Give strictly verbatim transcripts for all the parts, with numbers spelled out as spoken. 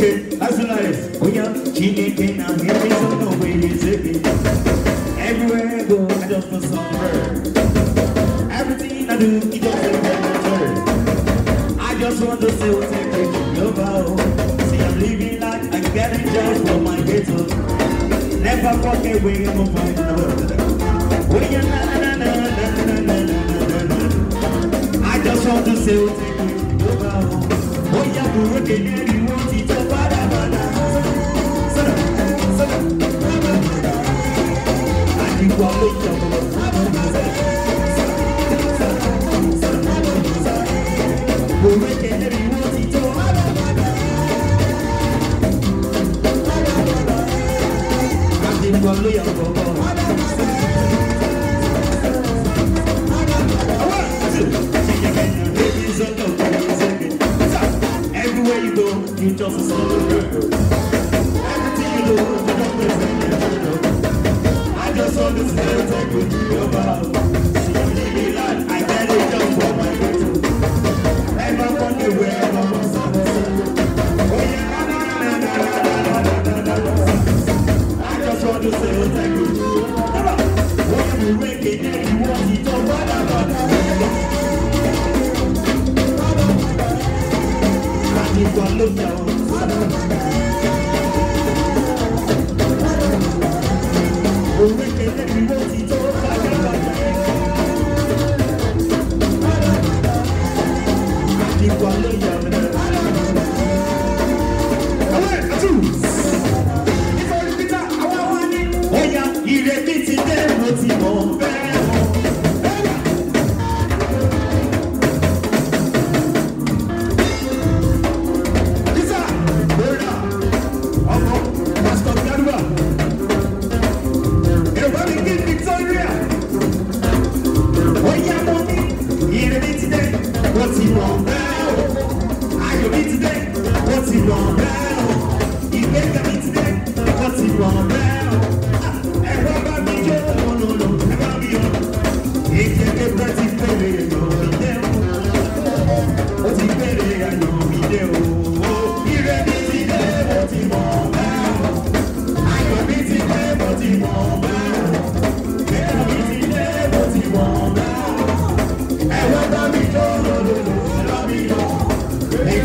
Okay, that's nice. Oh yeah, she ain't getting out here, so no way you take it. Everywhere I go, I just feel some hurt. Everything I do, it just feels like I just want to say what's everything about. See, I'm living like I'm getting just from my ghetto. Never forget where I'm from. When you're na na na na na na na na. I just want to say what's everything about. Oh yeah, we're working everyone, it's a bada bada. Sada, sada, I think we'll make it. We're working everyone, it's a bada bada. I think we'll make it. Everywhere you go, you just a solo girl. Everything you do, you don't listen to. I just want to say what's with you about. See, I'm living life, I get it just for my way. Never wonder where I'm going. Oh yeah, na na na na na na na na. I just want to say what's with you. When you wake it, then you want it all bada bada. If I look down, we'll make it every word he told like a and if I look down, I choose. If I look at that, I want it. Oh yeah, he repeats it then, what's he want?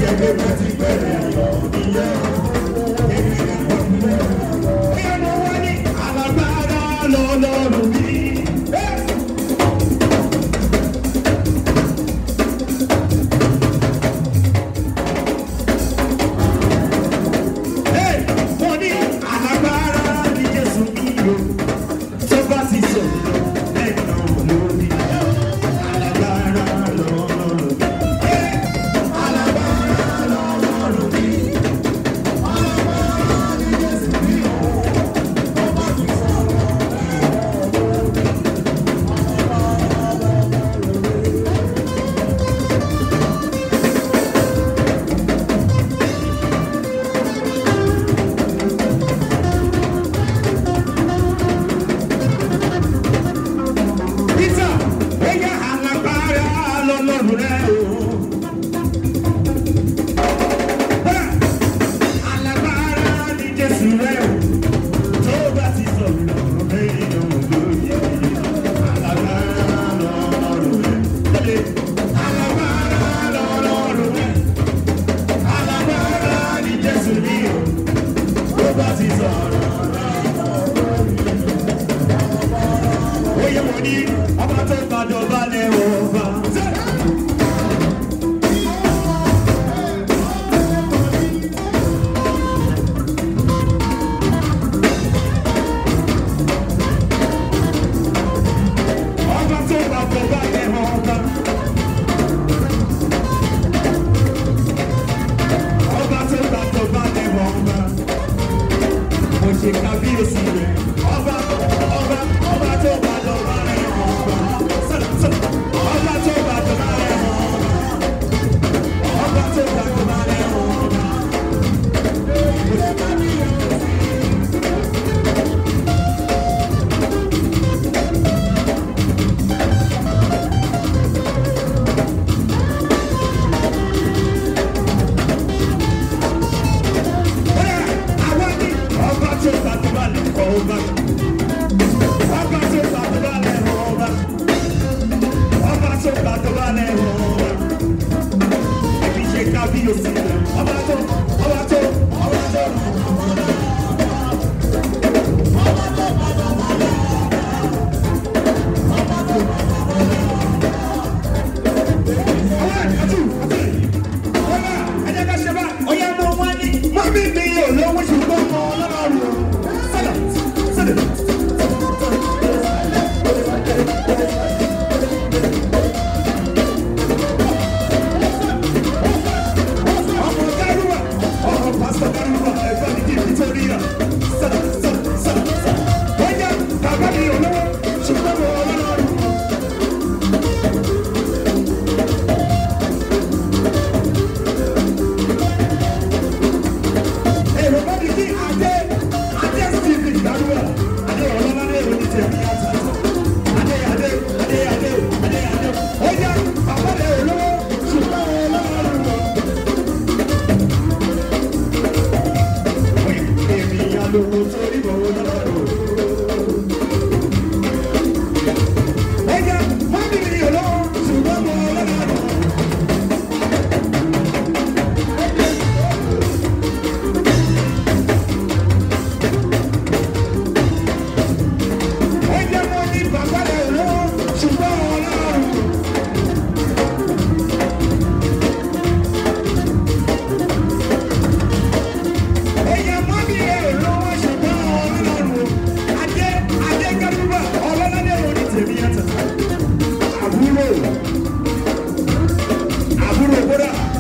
I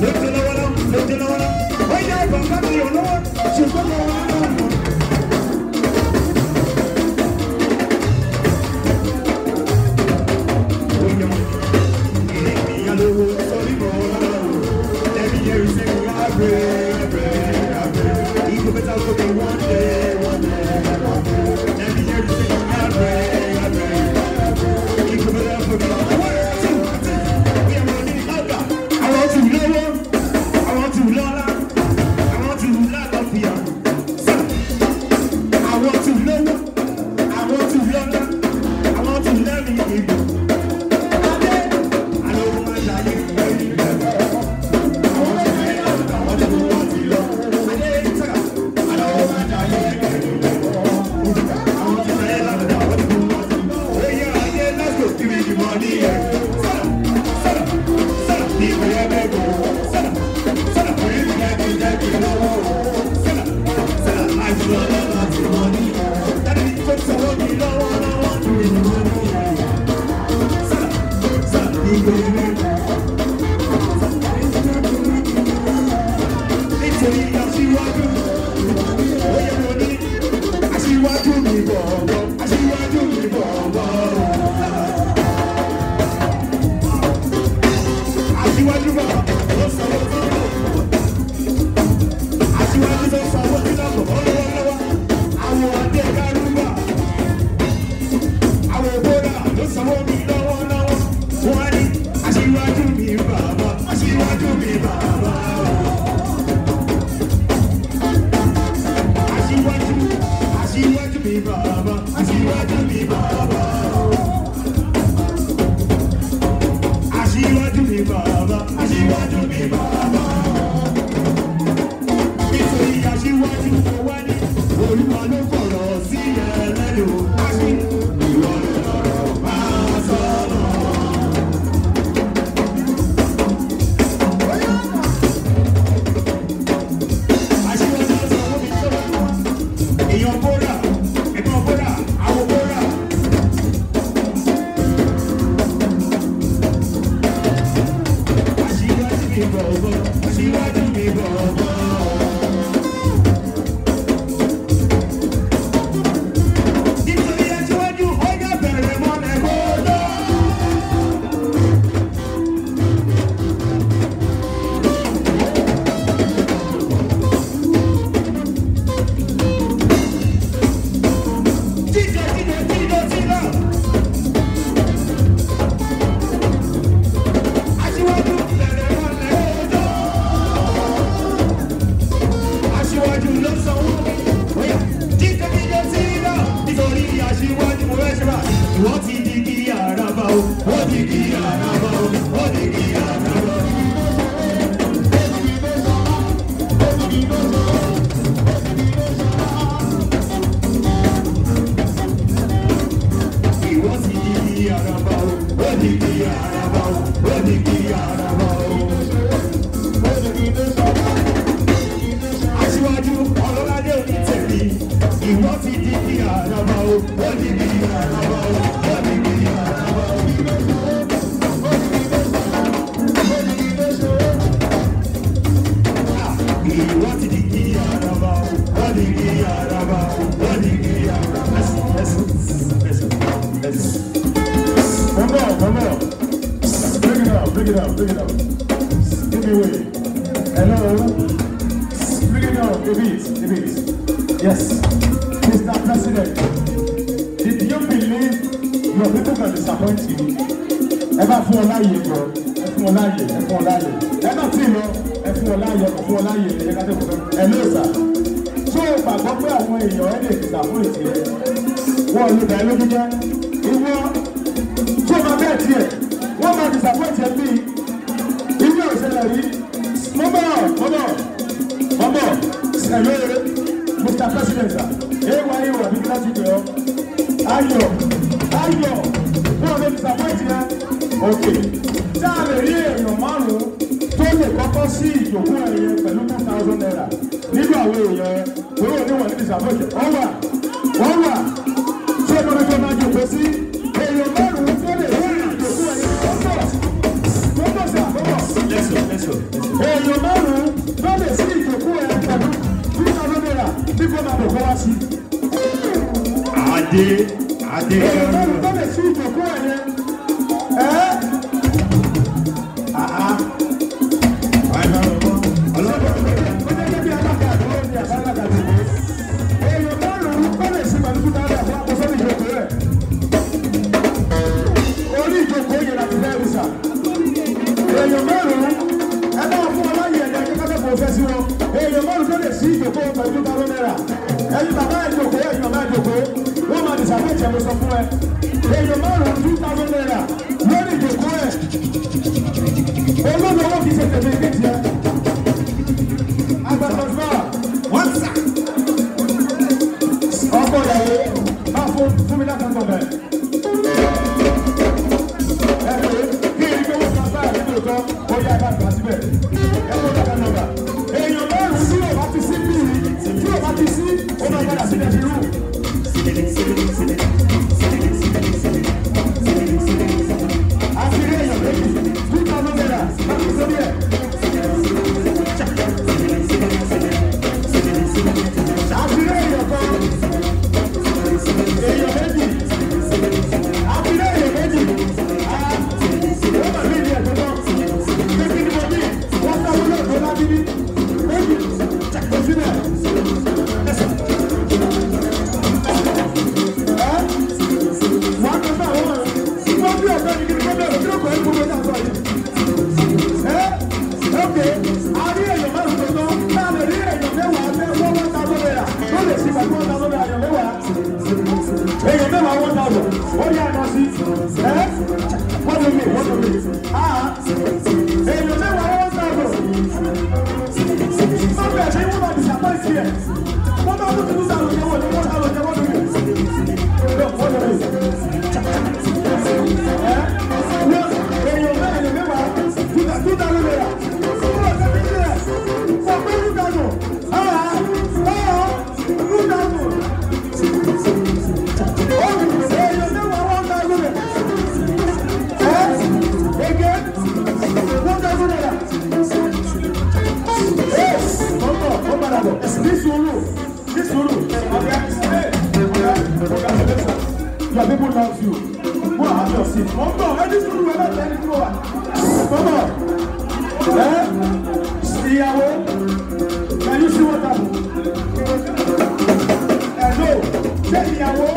Let's let's go, let's go. Èèyàn márùn-ún ló lè sí ìjòkó ẹ̀ pẹ̀lú two thousand naira bí kò máa bọ̀ kọ́ wá sí. Adé, Adé. Èèyàn márùn-ún ló lè sí ìjòkó ẹ̀ yẹn. Ẹ́ àá. Ọlọ́dọ̀ ó jẹ́ bí alága àdúró ní àbálága àdúró. Èèyàn márùn-ún ló lè sí pẹ̀lú two thousand naira fún àkọsọ́ ìjòkó rẹ̀. Orí ìjòkó yẹn láti fẹ́ rí sà. Èèyàn márùn-ún ẹ bá fún ọláyé ẹ̀dá kẹ́kẹ́ kò fẹ́ sí wọn. Èèyàn márùn-ún tó lè sí ìjòkó pẹ̀lú two thousand naira. Ẹyin bàbá ẹ̀ jòkó ẹ̀yin bàbá ẹ̀ jòkó. Wọ́n máa dìsàbẹ̀ ìjẹ̀bù sọ fún ẹ. Èèyàn márùn-ún two thousand naira lórí ìjòkó ẹ̀. Olóògbé owó kìí ṣe tẹ̀lé ìgbésí ẹ. Agbàtọ̀fà wọ́n sà. Ọkọ ìyàwó máa fún fún mi lákàtọ̀ bẹ̀. Ẹ pé kí ni pé wọ́n sọ báyà nínú ìtọ́ ó yá ká gbà síbẹ̀. Ẹ kó dàgbà nọ́mbà. Èèyàn márùn-ún tí yóò bá ti sí bí tí yóò bá ti sí ó máa padà sí ẹbí rú. Àṣírí èèyàn méjì two thousand naira láti sórí ẹ̀. Àṣírí èèyàn kan èèyàn méjì àṣírí èèyàn méjì ó mà ní ìdí ẹ̀ tó tán. Kékeré ni mo bí wọ́n sábà náà tó lábí bí méjì kò sílẹ̀. Wọ́n á tó bá àwọn wọ́n bí ọ̀gá ni kí ni wọ́n bẹ̀rẹ̀ kí ló kọ́ ẹ́ gbogbo ẹ̀ náà yìí. Ẹ́ ókè àrí èèyàn márùn-ún tó tán náà lè rí èèyàn mẹ́wàá tẹ́ wọ́n wọ́n ta lọ́dọ̀ yà tó lè ṣe pàtó wọ́n ta lọ́dọ̀ èèyàn mẹ́wàá. Èèyàn mẹ́wàá wọ́n ta lọ ó yá àná sí ẹ́ wọ́n tó mi wọ́n tó mi. Èèyàn mẹ́wàá wọ́n ta lọ. Má bẹ̀rẹ̀ ṣe wọ́n máa dìsàpọ̀ ìsì ẹ̀. Wọ́n bá wọ́n ti tún sàrò jẹ́wọ́ ní wọ́n ta lọ jẹ́wọ́ lórí ẹ̀. Wọ́n tó mi. Your people love you. Go and have your seat. Come on, any school we let any go. Come on. Eh? Ìyàwó. Can you see what happened? Hello. Ṣé ìyàwó?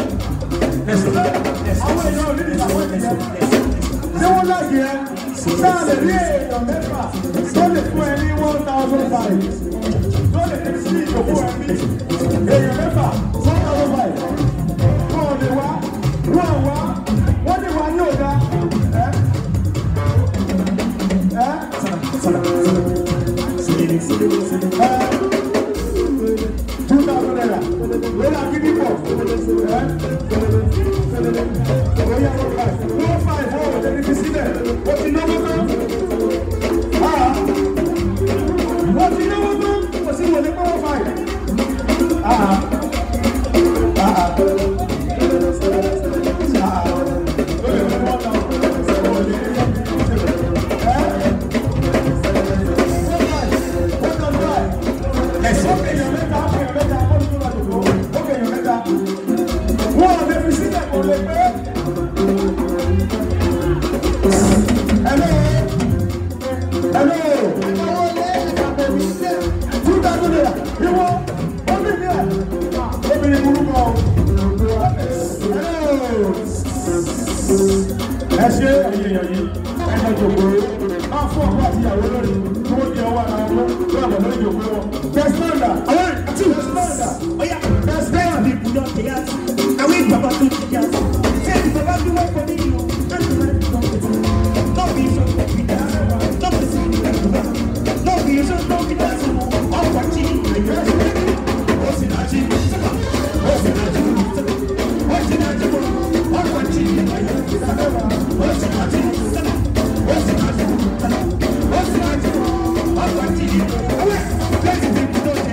Àwọn èèyàn ò ní ìyàwó ìyẹn. Ṣé wọ́n láti ẹ? Sáà lè rí èèyàn mẹ́fà tó lè fún ẹ ní one thousand five. Tó lè fi sí ìjòkó ẹ ní èèyàn mẹ́fà one thousand five. Wọ́n lè wá. Wọ́n wá. Wọ́n lè wá ní ọ̀dà. Ẹ́ ẹ́ two thousand naira. Wọ́n á kí ní pọ̀. Ẹ́ Oya one five. One five four ọ̀dẹ̀ ní fi sílẹ̀. Wọ́n ti náwó tán. Wọ́n ti náwó tán. Kò sí wọlé pọ̀ one five. Ẹ ṣe ẹ̀yìn èèyàn yìí, ẹ̀yìn ìjòkó, máa fún ọkọ àti ìyàwó lórí tí wọ́n di ọwọ́ ara wọn lórí àbọ̀ lórí ìjòkó wọn. Tẹ̀sílọ́ọ̀dà, àwọn àti tẹ̀sílọ́ọ̀dà, ọ̀yà tẹ̀sílọ́ọ̀dà ní ìbùdó ọ̀tẹ̀yà, àwọn ìbàbá tó ti yà, ṣé ìbàbá tó wọ́n pọ̀ nínú láti máa ń tọ́ pẹ̀tù. Lọ́ọ̀bì iṣẹ́ tó fi dá, lọ́ọ̀bì sí ìdàgbà, lọ́ọ̀bì iṣẹ́ tó fi dá sí ọkọ̀ àti ìgbà ó sì náà jí, ó sì náà jí, ó sì náà jí, ọkọ̀ àti ìgbà What's the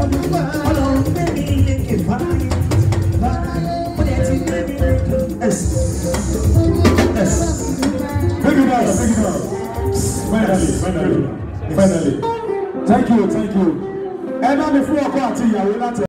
Ọlọ́run gbé mi lékè fáyé. Ó dẹ̀ ti gbé mi lékè. Yes. Yes. Big it up, big it up. Finally, finally, finally. Thank you, thank you. Ẹ bá mi fún ọkọ àti ìyàwó láti.